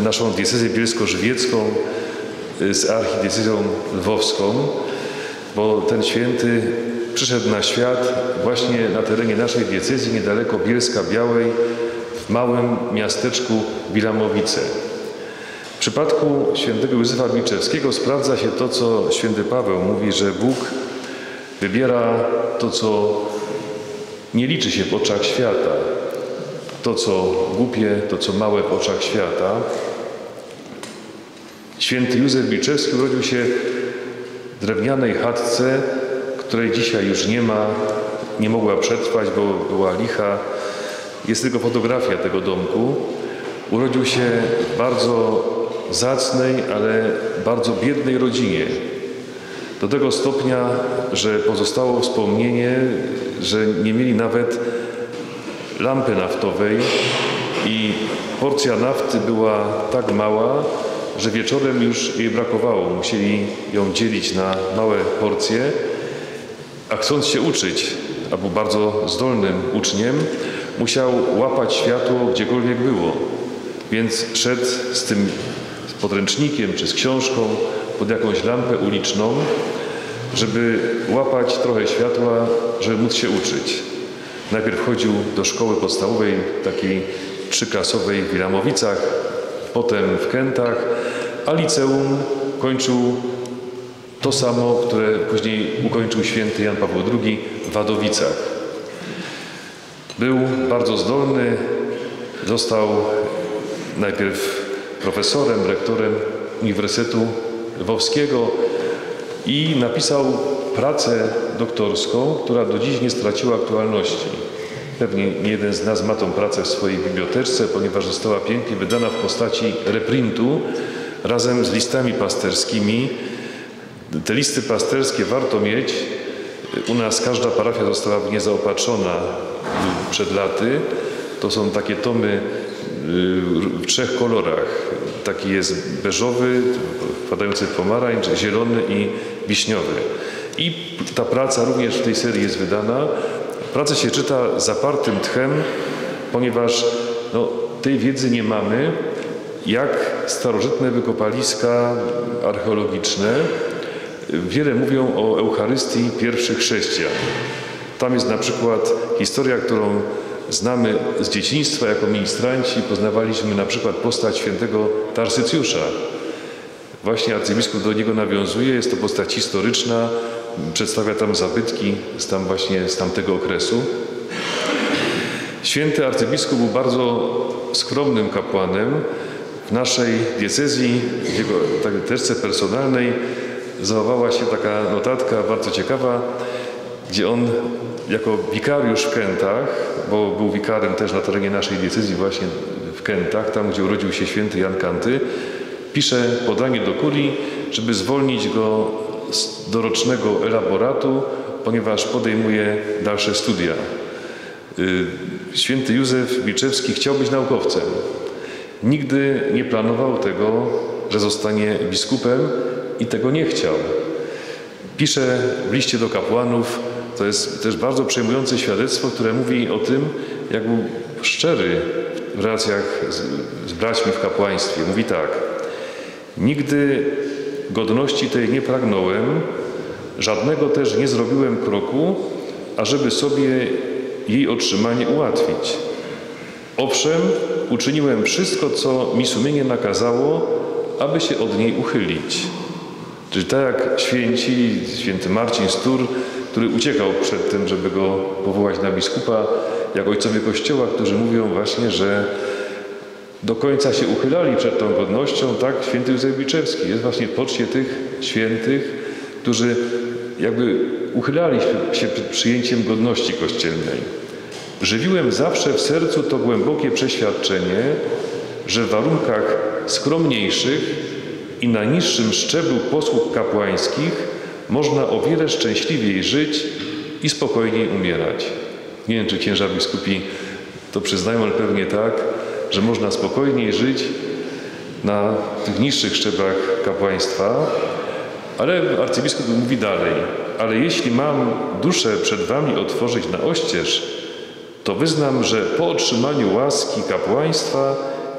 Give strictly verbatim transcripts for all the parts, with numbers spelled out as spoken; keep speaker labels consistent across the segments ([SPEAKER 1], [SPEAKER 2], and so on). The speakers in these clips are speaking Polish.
[SPEAKER 1] naszą diecezję bielsko-żywiecką z archidiecezją lwowską, bo ten święty przyszedł na świat właśnie na terenie naszej diecezji, niedaleko Bielska-Białej, w małym miasteczku Wilamowice. W przypadku świętego Józefa Wilczewskiego sprawdza się to, co święty Paweł mówi, że Bóg wybiera to, co nie liczy się w oczach świata, to, co głupie, to, co małe w oczach świata. Święty Józef Wilczewski urodził się w drewnianej chatce, której dzisiaj już nie ma, nie mogła przetrwać, bo była licha. Jest tylko fotografia tego domku. Urodził się w bardzo zacnej, ale bardzo biednej rodzinie. Do tego stopnia, że pozostało wspomnienie, że nie mieli nawet lampy naftowej i porcja nafty była tak mała, że wieczorem już jej brakowało. Musieli ją dzielić na małe porcje, a chcąc się uczyć, a był bardzo zdolnym uczniem, musiał łapać światło gdziekolwiek było. Więc szedł z tym podręcznikiem czy z książką pod jakąś lampę uliczną, żeby łapać trochę światła, żeby móc się uczyć. Najpierw chodził do szkoły podstawowej, takiej trzyklasowej w Wilamowicach, potem w Kętach, a liceum kończył to samo, które później ukończył święty Jan Paweł drugi w Wadowicach. Był bardzo zdolny, został najpierw profesorem, rektorem Uniwersytetu Lwowskiego i napisał pracę doktorską, która do dziś nie straciła aktualności. Pewnie nie jeden z nas ma tą pracę w swojej biblioteczce, ponieważ została pięknie wydana w postaci reprintu razem z listami pasterskimi. Te listy pasterskie warto mieć. U nas każda parafia została w nie zaopatrzona przed laty. To są takie tomy w trzech kolorach. Taki jest beżowy, wpadający w pomarańcz, zielony i wiśniowy. I ta praca również w tej serii jest wydana. Pracę się czyta zapartym tchem, ponieważ no, tej wiedzy nie mamy, jak starożytne wykopaliska archeologiczne wiele mówią o Eucharystii pierwszych chrześcijan. Tam jest na przykład historia, którą znamy z dzieciństwa jako ministranci. Poznawaliśmy na przykład postać świętego Tarsycjusza. Właśnie arcybiskup do niego nawiązuje. Jest to postać historyczna. Przedstawia tam zabytki z, tam właśnie, z tamtego okresu. Święty arcybiskup był bardzo skromnym kapłanem. W naszej diecezji, w jego teczce personalnej zachowała się taka notatka bardzo ciekawa, gdzie on jako wikariusz w Kętach, bo był wikarem też na terenie naszej diecezji właśnie w Kętach, tam gdzie urodził się święty Jan Kanty, pisze podanie do kurii, żeby zwolnić go z dorocznego elaboratu, ponieważ podejmuje dalsze studia. Święty Józef Wilczewski chciał być naukowcem. Nigdy nie planował tego, że zostanie biskupem i tego nie chciał. Pisze w liście do kapłanów, to jest też bardzo przejmujące świadectwo, które mówi o tym, jak był szczery w relacjach z, z braćmi w kapłaństwie. Mówi tak: nigdy godności tej nie pragnąłem, żadnego też nie zrobiłem kroku, ażeby sobie jej otrzymanie ułatwić. Owszem, uczyniłem wszystko, co mi sumienie nakazało, aby się od niej uchylić. Czyli tak jak święci, święty Marcin z Tours, który uciekał przed tym, żeby go powołać na biskupa, jak ojcowie Kościoła, którzy mówią właśnie, że do końca się uchylali przed tą godnością, tak święty Józef Wilczewski jest właśnie w poczcie tych świętych, którzy jakby uchylali się przed przyjęciem godności kościelnej. Żywiłem zawsze w sercu to głębokie przeświadczenie, że w warunkach skromniejszych i na niższym szczeblu posług kapłańskich można o wiele szczęśliwiej żyć i spokojniej umierać. Nie wiem, czy księża biskupi to przyznają, ale pewnie tak, że można spokojniej żyć na tych niższych szczeblach kapłaństwa, ale arcybiskup mówi dalej: ale jeśli mam duszę przed wami otworzyć na oścież, to wyznam, że po otrzymaniu łaski kapłaństwa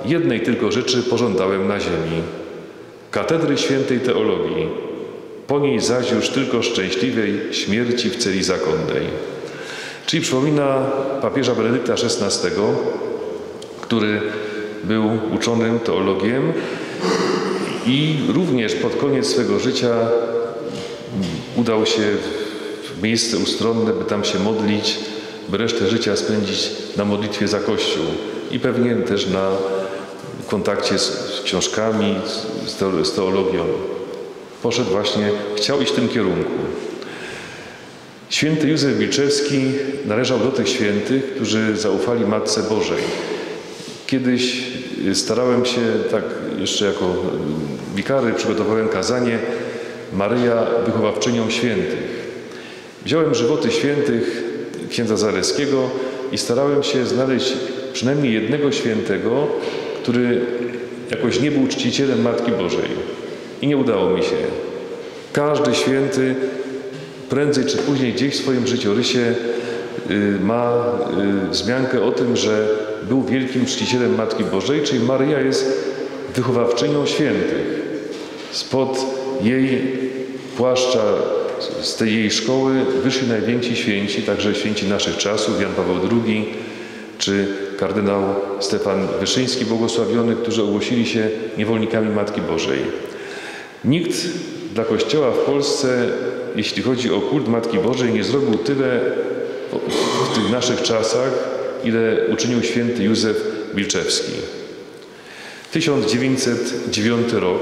[SPEAKER 1] jednej tylko rzeczy pożądałem na ziemi. Katedry świętej teologii, po niej zaś już tylko szczęśliwej śmierci w celi zakonnej. Czyli przypomina papieża Benedykta szesnastego, który był uczonym teologiem i również pod koniec swego życia udał się w miejsce ustronne, by tam się modlić, by resztę życia spędzić na modlitwie za Kościół i pewnie też na kontakcie z książkami, z teologią. Poszedł właśnie, chciał iść w tym kierunku. Święty Józef Wilczewski należał do tych świętych, którzy zaufali Matce Bożej. Kiedyś starałem się, tak jeszcze jako wikary, przygotowałem kazanie Maryja wychowawczynią świętych. Wziąłem żywoty świętych księdza Zaleskiego i starałem się znaleźć przynajmniej jednego świętego, który jakoś nie był czcicielem Matki Bożej. I nie udało mi się. Każdy święty prędzej czy później gdzieś w swoim życiorysie ma wzmiankę o tym, że był wielkim czcicielem Matki Bożej, czyli Maryja jest wychowawczynią świętych. Spod jej płaszcza, z tej jej szkoły wyszli najwięksi święci, także święci naszych czasów, Jan Paweł drugi, czy kardynał Stefan Wyszyński błogosławiony, którzy ogłosili się niewolnikami Matki Bożej. Nikt dla Kościoła w Polsce, jeśli chodzi o kult Matki Bożej, nie zrobił tyle w tych naszych czasach, ile uczynił święty Józef Wilczewski. tysiąc dziewięćset dziewiąty rok.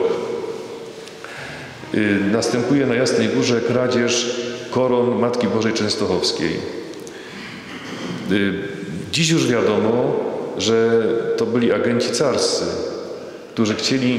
[SPEAKER 1] Następuje na Jasnej Górze kradzież koron Matki Bożej Częstochowskiej. Dziś już wiadomo, że to byli agenci carscy, którzy chcieli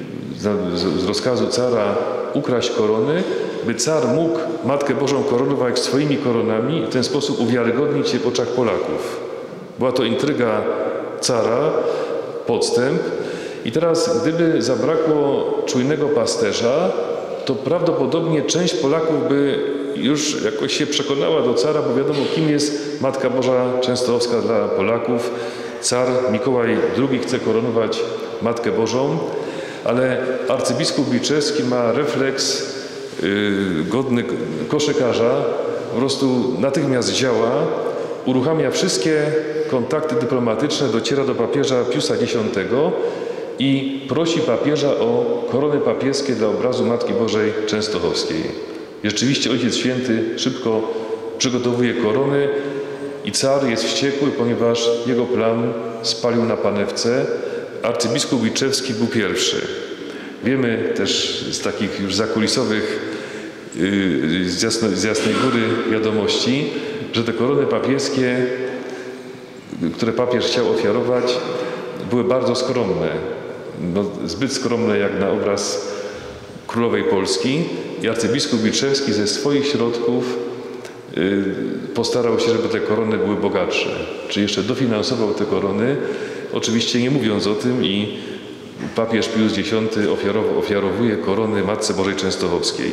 [SPEAKER 1] z rozkazu cara ukraść korony, by car mógł Matkę Bożą koronować swoimi koronami i w ten sposób uwiarygodnić się w oczach Polaków. Była to intryga cara, podstęp. I teraz, gdyby zabrakło czujnego pasterza, to prawdopodobnie część Polaków by już jakoś się przekonała do cara, bo wiadomo, kim jest Matka Boża Częstochowska dla Polaków. Car Mikołaj drugi chce koronować Matkę Bożą, ale arcybiskup Wilczewski ma refleks yy, godny koszykarza, po prostu natychmiast działa, uruchamia wszystkie kontakty dyplomatyczne, dociera do papieża Piusa Dziesiątego i prosi papieża o korony papieskie dla obrazu Matki Bożej Częstochowskiej. Rzeczywiście Ojciec Święty szybko przygotowuje korony i car jest wściekły, ponieważ jego plan spalił na panewce. Arcybiskup Wilczewski był pierwszy. Wiemy też z takich już zakulisowych, yy, z, jasno, z Jasnej Góry wiadomości, że te korony papieskie, które papież chciał ofiarować, były bardzo skromne. No, zbyt skromne jak na obraz królowej Polski. I arcybiskup Wilczewski ze swoich środków yy, postarał się, żeby te korony były bogatsze. Czyli jeszcze dofinansował te korony, oczywiście nie mówiąc o tym, i papież Pius Dziesiąty ofiarow, ofiarowuje korony Matce Bożej Częstochowskiej.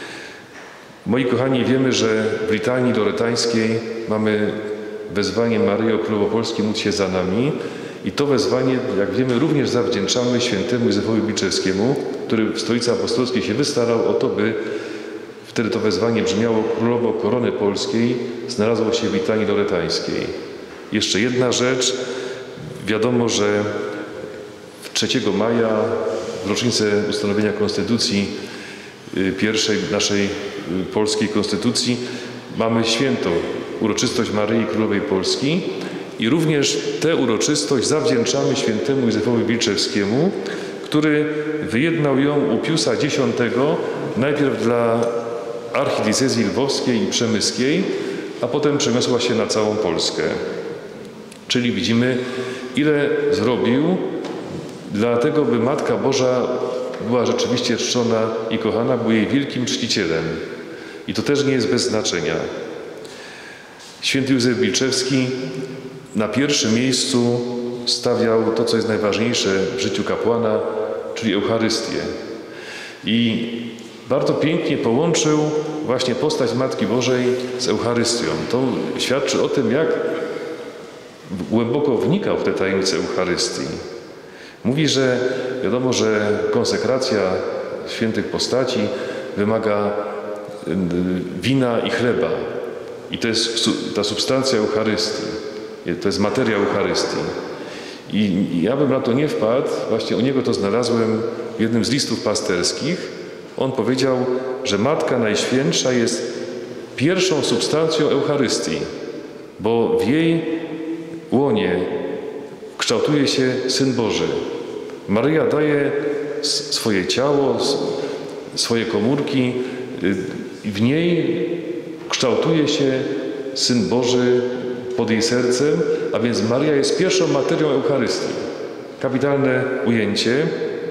[SPEAKER 1] Moi kochani, wiemy, że w litanii loretańskiej mamy wezwanie Maryjo Królowo Polski, módl się za nami. I to wezwanie, jak wiemy, również zawdzięczamy świętemu Józefowi Wilczewskiemu, który w Stolicy Apostolskiej się wystarał o to, by wtedy to wezwanie brzmiało: Królowo Korony Polskiej, znalazło się w litanii loretańskiej. Jeszcze jedna rzecz. Wiadomo, że trzeciego maja, w rocznicę ustanowienia Konstytucji, pierwszej naszej polskiej Konstytucji, mamy święto, uroczystość Maryi Królowej Polski. I również tę uroczystość zawdzięczamy świętemu Józefowi Wilczewskiemu, który wyjednał ją u Piusa Dziesiątego, najpierw dla archidiecezji lwowskiej i przemyskiej, a potem przeniosła się na całą Polskę. Czyli widzimy, ile zrobił dlatego, by Matka Boża była rzeczywiście czczona i kochana, był jej wielkim czcicielem. I to też nie jest bez znaczenia. Święty Józef Wilczewski na pierwszym miejscu stawiał to, co jest najważniejsze w życiu kapłana, czyli Eucharystię. I bardzo pięknie połączył właśnie postać Matki Bożej z Eucharystią. To świadczy o tym, jak głęboko wnikał w te tajemnice Eucharystii. Mówi, że wiadomo, że konsekracja świętych postaci wymaga wina i chleba. I to jest ta substancja Eucharystii. To jest materia Eucharystii. I ja bym na to nie wpadł, właśnie u niego to znalazłem w jednym z listów pasterskich. On powiedział, że Matka Najświętsza jest pierwszą substancją Eucharystii, bo w jej łonie kształtuje się Syn Boży. Maryja daje swoje ciało, swoje komórki, w niej kształtuje się Syn Boży pod jej sercem, a więc Maryja jest pierwszą materią Eucharystii. Kapitalne ujęcie.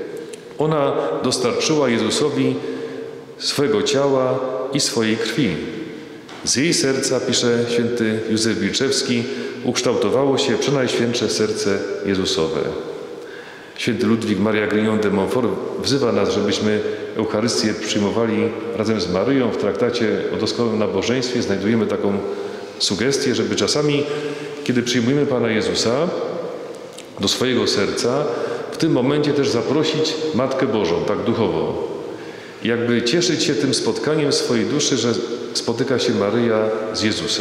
[SPEAKER 1] Ona dostarczyła Jezusowi swego ciała i swojej krwi. Z jej serca, pisze święty Józef Wilczewski, ukształtowało się przenajświętsze serce Jezusowe. Święty Ludwik Maria Grignon de Montfort wzywa nas, żebyśmy Eucharystię przyjmowali razem z Maryją. W traktacie o doskonałym nabożeństwie znajdujemy taką sugestię, żeby czasami, kiedy przyjmujemy Pana Jezusa do swojego serca, w tym momencie też zaprosić Matkę Bożą, tak duchowo. I jakby cieszyć się tym spotkaniem swojej duszy, że spotyka się Maryja z Jezusem.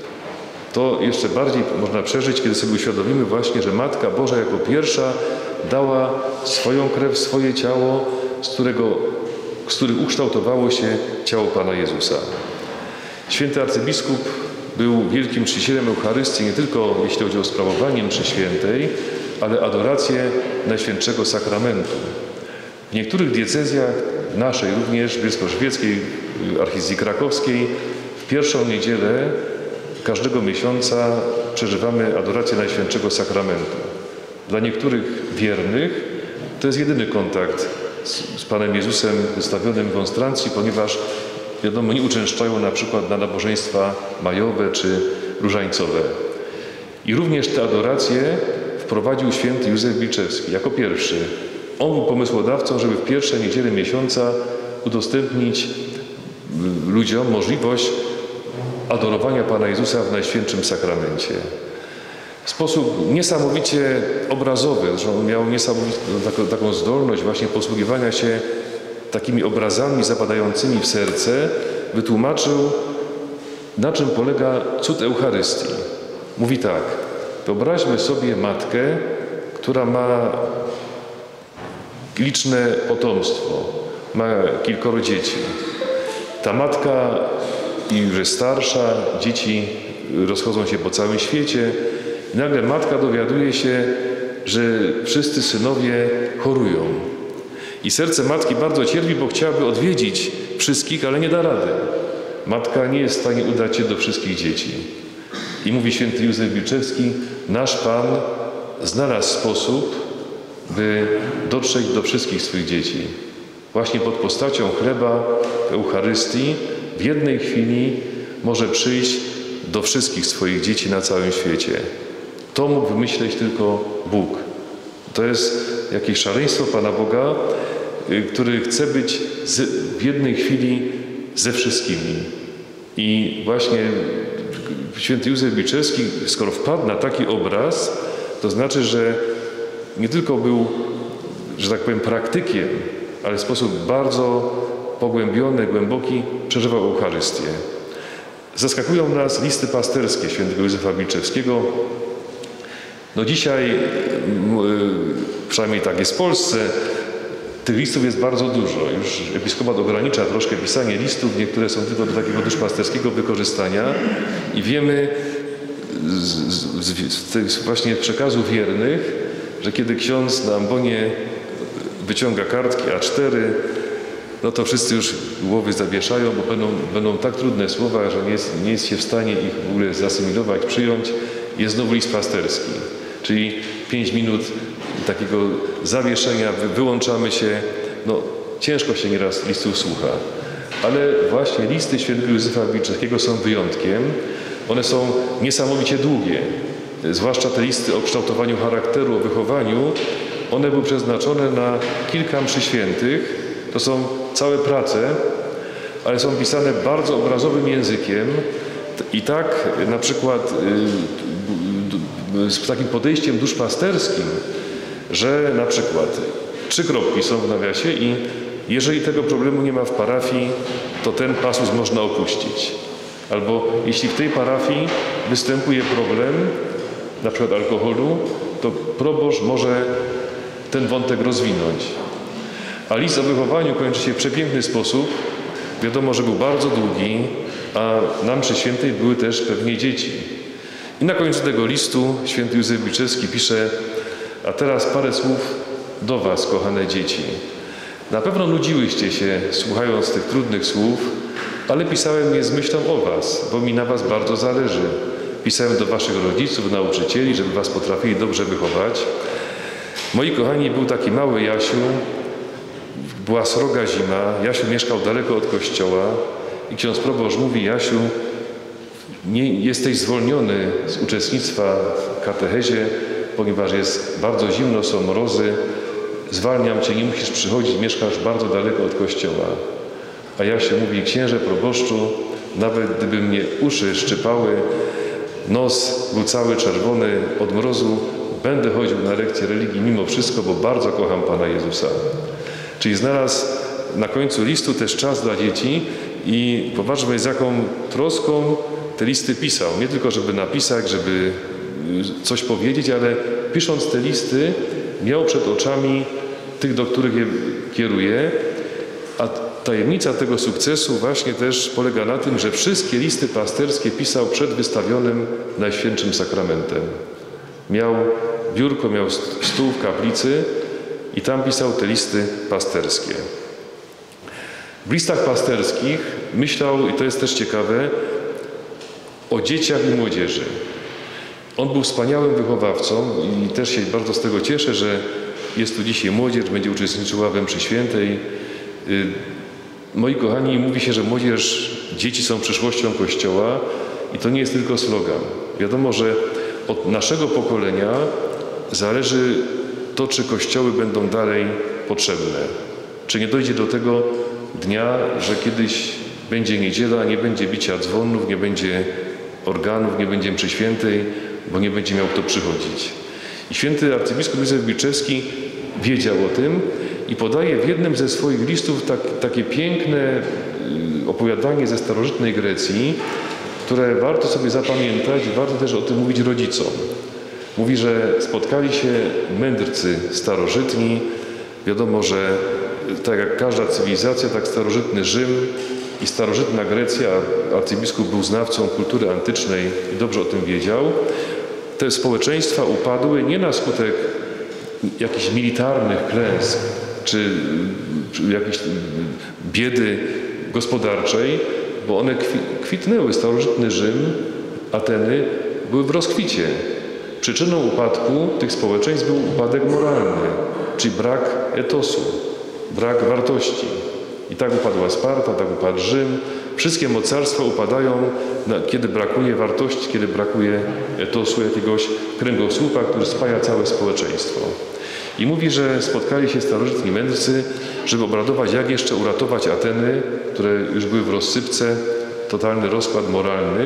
[SPEAKER 1] To jeszcze bardziej można przeżyć, kiedy sobie uświadomimy właśnie, że Matka Boża jako pierwsza dała swoją krew, swoje ciało, z którego, z których ukształtowało się ciało Pana Jezusa. Święty arcybiskup był wielkim czcicielem Eucharystii, nie tylko jeśli chodzi o sprawowanie mszy świętej, ale adorację Najświętszego Sakramentu. W niektórych diecezjach, naszej również, bielsko-żywieckiej, archizji krakowskiej, w pierwszą niedzielę każdego miesiąca przeżywamy adorację Najświętszego Sakramentu. Dla niektórych wiernych to jest jedyny kontakt z, z Panem Jezusem wystawionym w monstrancji, ponieważ wiadomo, nie uczęszczają na przykład na nabożeństwa majowe czy różańcowe. I również tę adorację wprowadził święty Józef Wilczewski jako pierwszy. On był pomysłodawcą, żeby w pierwsze niedzielę miesiąca udostępnić ludziom możliwość adorowania Pana Jezusa w Najświętszym Sakramencie. W sposób niesamowicie obrazowy, zresztą on miał niesamowitą taką, taką zdolność właśnie posługiwania się takimi obrazami zapadającymi w serce, wytłumaczył, na czym polega cud Eucharystii. Mówi tak: wyobraźmy sobie matkę, która ma liczne potomstwo, ma kilkoro dzieci. Ta matka już jest starsza, dzieci rozchodzą się po całym świecie i nagle matka dowiaduje się, że wszyscy synowie chorują. I serce matki bardzo cierpi, bo chciałaby odwiedzić wszystkich, ale nie da rady. Matka nie jest w stanie udać się do wszystkich dzieci. I mówi święty Józef Wilczewski: nasz Pan znalazł sposób, by dotrzeć do wszystkich swych dzieci. Właśnie pod postacią chleba w Eucharystii w jednej chwili może przyjść do wszystkich swoich dzieci na całym świecie. To mógł wymyśleć tylko Bóg. To jest jakieś szaleństwo Pana Boga, który chce być z, w jednej chwili ze wszystkimi. I właśnie święty Józef Wilczewski, skoro wpadł na taki obraz, to znaczy, że nie tylko był, że tak powiem, praktykiem, ale w sposób bardzo pogłębiony, głęboki przeżywał Eucharystię. Zaskakują nas listy pasterskie świętego Józefa Wilczewskiego. No dzisiaj, przynajmniej tak jest w Polsce, tych listów jest bardzo dużo. Już episkopat ogranicza troszkę pisanie listów, niektóre są tylko do takiego duszpasterskiego wykorzystania i wiemy z, z, z, z właśnie przekazu wiernych, że kiedy ksiądz na ambonie wyciąga kartki A cztery, no to wszyscy już głowy zawieszają, bo będą, będą tak trudne słowa, że nie jest, nie jest się w stanie ich w ogóle zasymilować, przyjąć. Jest znowu list pasterski, czyli pięć minut takiego zawieszenia, wyłączamy się. No ciężko się nieraz listów słucha, ale właśnie listy świętego Józefa Wilczewskiego są wyjątkiem. One są niesamowicie długie, zwłaszcza te listy o kształtowaniu charakteru, o wychowaniu. One były przeznaczone na kilka mszy świętych. To są całe prace, ale są pisane bardzo obrazowym językiem i tak na przykład z takim podejściem duszpasterskim że na przykład trzy kropki są w nawiasie i jeżeli tego problemu nie ma w parafii, to ten pasus można opuścić. Albo jeśli w tej parafii występuje problem, na przykład alkoholu, to proboszcz może ten wątek rozwinąć. A list o wychowaniu kończy się w przepiękny sposób. Wiadomo, że był bardzo długi, a na mszy świętej były też pewnie dzieci. I na końcu tego listu święty Józef Biczewski pisze: a teraz parę słów do was, kochane dzieci. Na pewno nudziłyście się, słuchając tych trudnych słów, ale pisałem je z myślą o was, bo mi na was bardzo zależy. Pisałem do waszych rodziców, nauczycieli, żeby was potrafili dobrze wychować. Moi kochani, był taki mały Jasiu, była sroga zima, Jasiu mieszkał daleko od kościoła i ksiądz proboszcz mówi: Jasiu, nie jesteś zwolniony z uczestnictwa w katechezie, ponieważ jest bardzo zimno, są mrozy, zwalniam cię, nie musisz przychodzić, mieszkasz bardzo daleko od kościoła. A Jasiu mówi: księże proboszczu, nawet gdyby mnie uszy szczypały, nos był cały czerwony od mrozu, będę chodził na lekcję religii mimo wszystko, bo bardzo kocham Pana Jezusa. Czyli znalazł na końcu listu też czas dla dzieci i popatrzmy, z jaką troską te listy pisał. Nie tylko, żeby napisać, żeby coś powiedzieć, ale pisząc te listy miał przed oczami tych, do których je kieruje, a tajemnica tego sukcesu właśnie też polega na tym, że wszystkie listy pasterskie pisał przed wystawionym Najświętszym Sakramentem. Miał biurko, miał stół w kaplicy i tam pisał te listy pasterskie. W listach pasterskich myślał, i to jest też ciekawe, o dzieciach i młodzieży. On był wspaniałym wychowawcą i też się bardzo z tego cieszę, że jest tu dzisiaj młodzież, będzie uczestniczyła we mszy świętej. Moi kochani, mówi się, że młodzież, dzieci są przyszłością Kościoła i to nie jest tylko slogan. Wiadomo, że od naszego pokolenia zależy to, czy kościoły będą dalej potrzebne. Czy nie dojdzie do tego dnia, że kiedyś będzie niedziela, nie będzie bicia dzwonów, nie będzie organów, nie będzie mszy świętej, bo nie będzie miał kto przychodzić. I święty arcybiskup Józef Biczewski wiedział o tym i podaje w jednym ze swoich listów tak, takie piękne opowiadanie ze starożytnej Grecji, które warto sobie zapamiętać i warto też o tym mówić rodzicom. Mówi, że spotkali się mędrcy starożytni. Wiadomo, że tak jak każda cywilizacja, tak starożytny Rzym i starożytna Grecja, arcybiskup był znawcą kultury antycznej i dobrze o tym wiedział. Te społeczeństwa upadły nie na skutek jakichś militarnych klęsk czy, czy jakiejś biedy gospodarczej, bo one kwitnęły. Starożytny Rzym, Ateny były w rozkwicie. Przyczyną upadku tych społeczeństw był upadek moralny, czyli brak etosu, brak wartości. I tak upadła Sparta, tak upadł Rzym. Wszystkie mocarstwa upadają, kiedy brakuje wartości, kiedy brakuje etosu, jakiegoś kręgosłupa, który spaja całe społeczeństwo. I mówi, że spotkali się starożytni mędrcy, żeby obradować, jak jeszcze uratować Ateny, które już były w rozsypce, totalny rozkład moralny.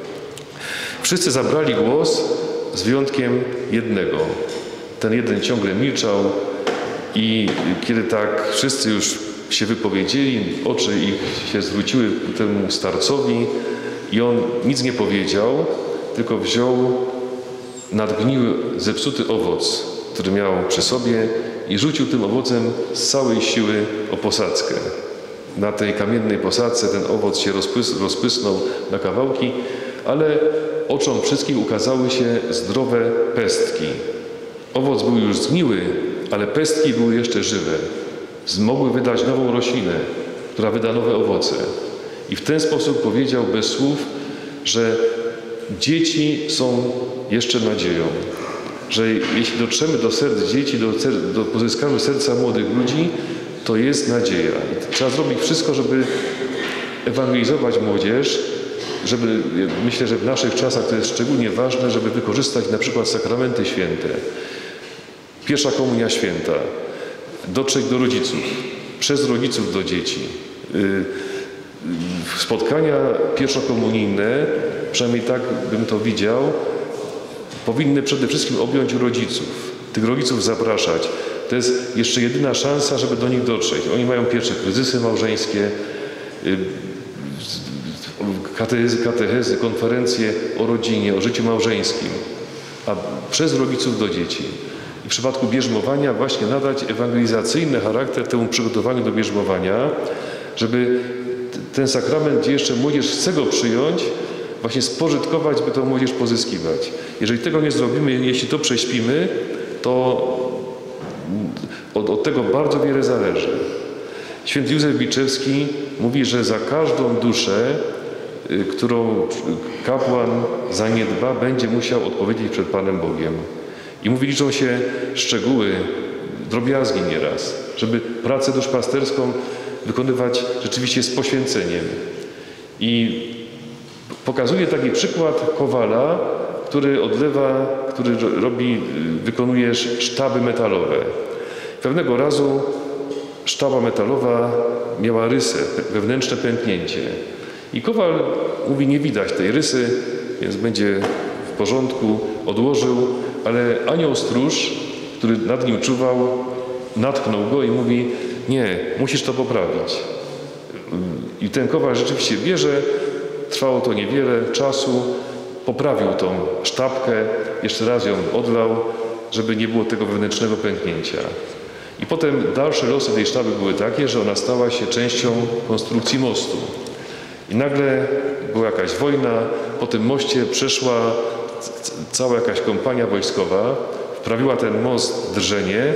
[SPEAKER 1] Wszyscy zabrali głos z wyjątkiem jednego. Ten jeden ciągle milczał i kiedy tak wszyscy już się wypowiedzieli, oczy ich się zwróciły ku temu starcowi i on nic nie powiedział, tylko wziął nadgniły, zepsuty owoc, który miał przy sobie i rzucił tym owocem z całej siły o posadzkę. Na tej kamiennej posadzce ten owoc się rozpys rozpysnął na kawałki, ale oczom wszystkich ukazały się zdrowe pestki. Owoc był już zgniły, ale pestki były jeszcze żywe. Mogły wydać nową roślinę, która wyda nowe owoce. I w ten sposób powiedział bez słów, że dzieci są jeszcze nadzieją. Że jeśli dotrzemy do serc dzieci, do, do pozyskamy serca młodych ludzi, to jest nadzieja. I trzeba zrobić wszystko, żeby ewangelizować młodzież, żeby, myślę, że w naszych czasach to jest szczególnie ważne, żeby wykorzystać na przykład sakramenty święte. Pierwsza komunia święta. Dotrzeć do rodziców, przez rodziców do dzieci. Spotkania pierwszokomunijne, przynajmniej tak bym to widział, powinny przede wszystkim objąć rodziców, tych tych rodziców zapraszać. To jest jeszcze jedyna szansa, żeby do nich dotrzeć. Oni mają pierwsze kryzysy małżeńskie, katechezy, katechezy, konferencje o rodzinie, o życiu małżeńskim, a przez rodziców do dzieci. I w przypadku bierzmowania właśnie nadać ewangelizacyjny charakter temu przygotowaniu do bierzmowania, żeby ten sakrament, gdzie jeszcze młodzież chce go przyjąć, właśnie spożytkować, by tą młodzież pozyskiwać. Jeżeli tego nie zrobimy, jeśli to prześpimy, to od, od tego bardzo wiele zależy. Święty Józef Biczewski mówi, że za każdą duszę, którą kapłan zaniedba, będzie musiał odpowiedzieć przed Panem Bogiem. I mówi, liczą się szczegóły, drobiazgi nieraz, żeby pracę duszpasterską wykonywać rzeczywiście z poświęceniem. I pokazuje taki przykład kowala, który odlewa, który robi, wykonuje sztaby metalowe. Pewnego razu sztaba metalowa miała rysę, wewnętrzne pęknięcie. I kowal mówi, nie widać tej rysy, więc będzie w porządku, odłożył, ale anioł stróż, który nad nim czuwał, natknął go i mówi, nie, musisz to poprawić. I ten kowal rzeczywiście bierze, trwało to niewiele czasu, poprawił tą sztabkę, jeszcze raz ją odlał, żeby nie było tego wewnętrznego pęknięcia. I potem dalsze losy tej sztaby były takie, że ona stała się częścią konstrukcji mostu. I nagle była jakaś wojna, po tym moście przeszła cała jakaś kompania wojskowa, wprawiła ten most drżenie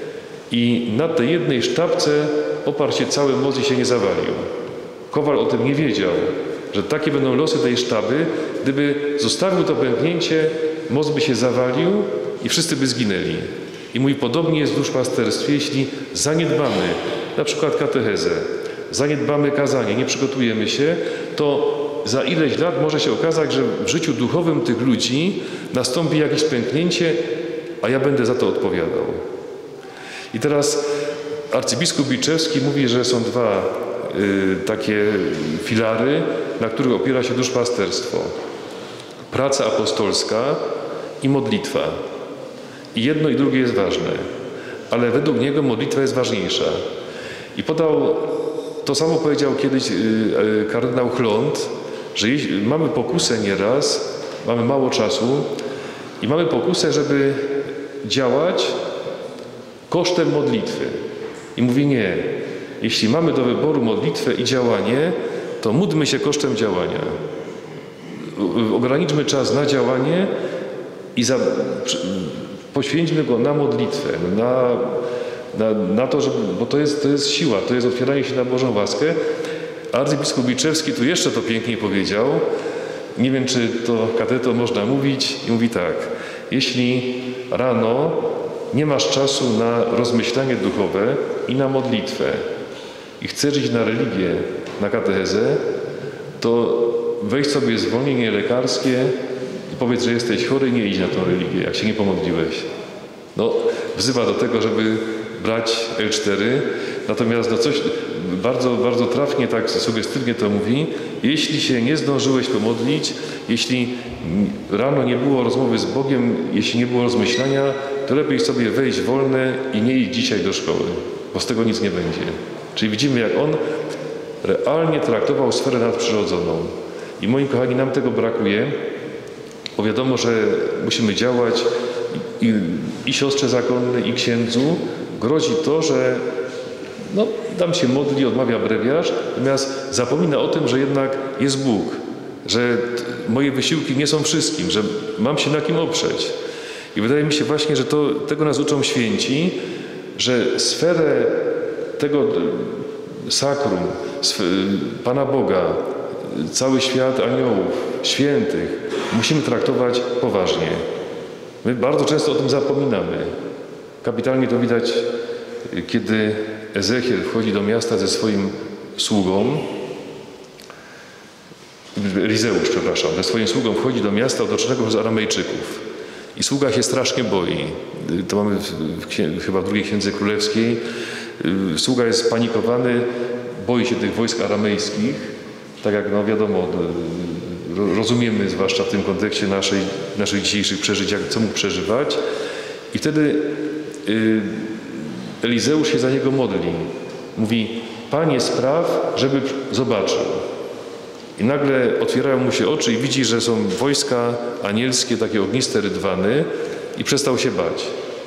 [SPEAKER 1] i na tej jednej sztabce oparł się cały most i się nie zawalił. Kowal o tym nie wiedział, że takie będą losy tej sztaby. Gdyby zostawił to pęknięcie, most by się zawalił i wszyscy by zginęli. I mój podobnie jest w duszpasterstwie, jeśli zaniedbamy na przykład katechezę, zaniedbamy kazanie, nie przygotujemy się, to za ileś lat może się okazać, że w życiu duchowym tych ludzi nastąpi jakieś pęknięcie, a ja będę za to odpowiadał. I teraz arcybiskup Biczewski mówi, że są dwa y, takie filary, na których opiera się duszpasterstwo. Praca apostolska i modlitwa. I jedno i drugie jest ważne, ale według niego modlitwa jest ważniejsza. I podał, to samo powiedział kiedyś kardynał Chląd, że jeśli mamy pokusę nieraz, mamy mało czasu i mamy pokusę, żeby działać kosztem modlitwy. I mówi nie, jeśli mamy do wyboru modlitwę i działanie, to módlmy się kosztem działania. Ograniczmy czas na działanie i za, poświęćmy go na modlitwę, na, na, na to, żeby, bo to jest, to jest siła, to jest otwieranie się na Bożą łaskę. Arcybiskup Biczewski tu jeszcze to piękniej powiedział. Nie wiem, czy to kateto można mówić. I mówi tak, jeśli rano nie masz czasu na rozmyślanie duchowe i na modlitwę i chcesz iść na religię, na katechezę, to weź sobie zwolnienie lekarskie i powiedz, że jesteś chory i nie idź na tą religię, jak się nie pomodliłeś. No, wzywa do tego, żeby brać L cztery, natomiast no coś bardzo, bardzo trafnie, tak sugestywnie to mówi, jeśli się nie zdążyłeś pomodlić, jeśli rano nie było rozmowy z Bogiem, jeśli nie było rozmyślania, to lepiej sobie wejść wolne i nie iść dzisiaj do szkoły, bo z tego nic nie będzie. Czyli widzimy, jak on realnie traktował sferę nadprzyrodzoną. I moi kochani, nam tego brakuje, bo wiadomo, że musimy działać i, i siostrze zakonnej, i księdzu grozi to, że no, tam się modli, odmawia brewiarz, natomiast zapomina o tym, że jednak jest Bóg, że moje wysiłki nie są wszystkim, że mam się na kim oprzeć. I wydaje mi się właśnie, że to, tego nas uczą święci, że sferę tego sakrum, Pana Boga, cały świat aniołów, świętych, musimy traktować poważnie. My bardzo często o tym zapominamy. Kapitalnie to widać, kiedy Ezechiel wchodzi do miasta ze swoim sługą, Elizeusz, przepraszam, ze swoim sługą wchodzi do miasta otoczonego przez Aramejczyków. I sługa się strasznie boi. To mamy w, w, chyba w drugiej Księdze Królewskiej. Sługa jest spanikowany, boi się tych wojsk aramejskich. Tak jak no wiadomo, rozumiemy, zwłaszcza w tym kontekście naszej, naszych dzisiejszych przeżyć, jak, co mógł przeżywać. I wtedy y, Elizeusz się za niego modli. Mówi: Panie, spraw, żeby zobaczył. I nagle otwierają mu się oczy i widzi, że są wojska anielskie, takie ogniste rydwany, i przestał się bać.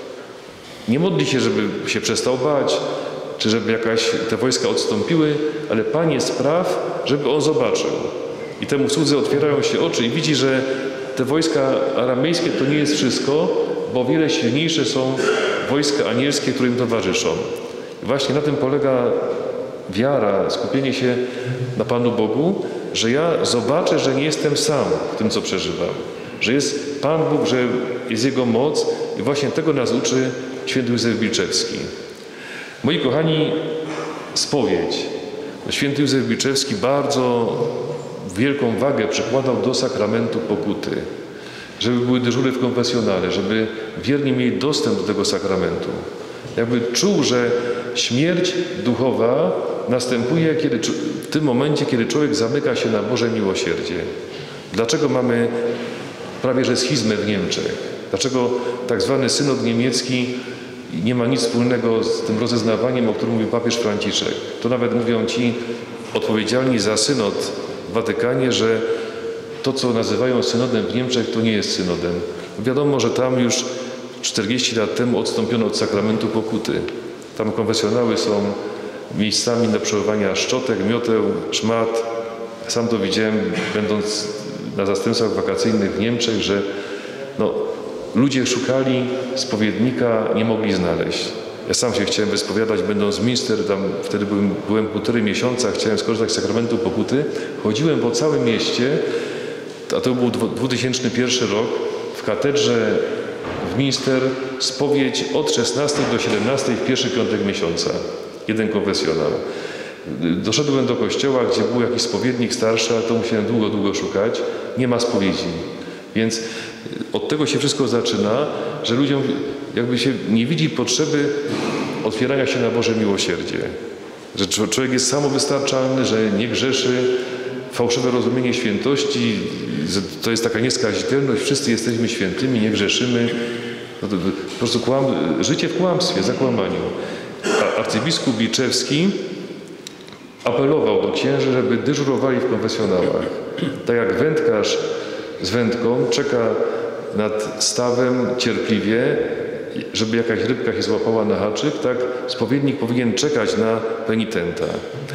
[SPEAKER 1] Nie modli się, żeby się przestał bać, czy żeby jakaś te wojska odstąpiły, ale Panie, spraw, żeby on zobaczył. I temu słudze otwierają się oczy i widzi, że te wojska aramejskie to nie jest wszystko, bo o wiele silniejsze są wojska anielskie, które im towarzyszą. I właśnie na tym polega wiara, skupienie się na Panu Bogu, że ja zobaczę, że nie jestem sam w tym, co przeżywam. Że jest Pan Bóg, że jest Jego moc i właśnie tego nas uczy święty Józef Wilczewski. Moi kochani, spowiedź. Święty Józef Wilczewski bardzo wielką wagę przykładał do sakramentu pokuty. Żeby były dyżury w konfesjonale, żeby wierni mieli dostęp do tego sakramentu. Jakby czuł, że śmierć duchowa następuje kiedy, w tym momencie, kiedy człowiek zamyka się na Boże miłosierdzie. Dlaczego mamy prawie że schizmę w Niemczech? Dlaczego tak zwany synod niemiecki nie ma nic wspólnego z tym rozeznawaniem, o którym mówił papież Franciszek? To nawet mówią ci odpowiedzialni za synod w Watykanie, że to, co nazywają synodem w Niemczech, to nie jest synodem. Wiadomo, że tam już czterdzieści lat temu odstąpiono od sakramentu pokuty. Tam konfesjonały są miejscami do przechowywania szczotek, mioteł, szmat. Sam to widziałem, będąc na zastępstwach wakacyjnych w Niemczech, że no, ludzie szukali spowiednika, nie mogli znaleźć. Ja sam się chciałem wyspowiadać, będąc w Münster, tam wtedy byłem, byłem półtorej miesiąca, chciałem skorzystać z sakramentu pokuty. Chodziłem po całym mieście, a to był dwa tysiące pierwszy rok, w katedrze w Münster spowiedź od szesnastej do siedemnastej w pierwszy piątek miesiąca. Jeden konfesjonał. Doszedłem do kościoła, gdzie był jakiś spowiednik starszy, ale to musiałem długo, długo szukać. Nie ma spowiedzi. Więc od tego się wszystko zaczyna, że ludziom jakby się nie widzi potrzeby otwierania się na Boże miłosierdzie. Że człowiek jest samowystarczalny, że nie grzeszy, fałszywe rozumienie świętości, to jest taka nieskazitelność, wszyscy jesteśmy świętymi, nie grzeszymy. No to po prostu kłam, życie w kłamstwie, zakłamaniu. A arcybiskup Wilczewski apelował do księży, żeby dyżurowali w konfesjonałach. Tak jak wędkarz z wędką czeka nad stawem cierpliwie, żeby jakaś rybka się złapała na haczyk, tak spowiednik powinien czekać na penitenta.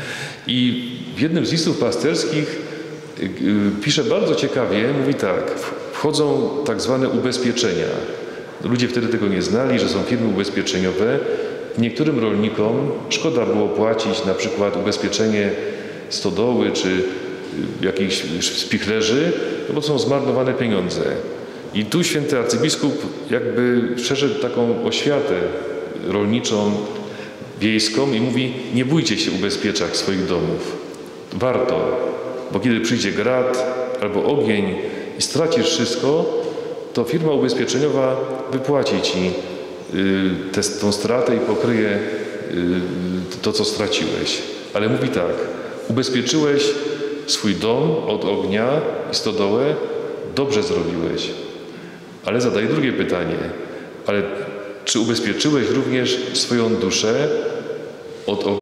[SPEAKER 1] I w jednym z listów pasterskich pisze bardzo ciekawie, mówi tak: wchodzą tak zwane ubezpieczenia. Ludzie wtedy tego nie znali, że są firmy ubezpieczeniowe. Niektórym rolnikom szkoda było płacić na przykład ubezpieczenie stodoły czy jakichś spichlerzy, no bo są zmarnowane pieniądze. I tu święty arcybiskup jakby przeszedł taką oświatę rolniczą, wiejską i mówi: nie bójcie się ubezpieczać swoich domów. Warto, bo kiedy przyjdzie grad albo ogień i stracisz wszystko, to firma ubezpieczeniowa wypłaci ci y, tę, tą stratę i pokryje y, to, co straciłeś. Ale mówi tak: ubezpieczyłeś swój dom od ognia i stodołę, dobrze zrobiłeś. Ale zadaję drugie pytanie: ale czy ubezpieczyłeś również swoją duszę od ognia?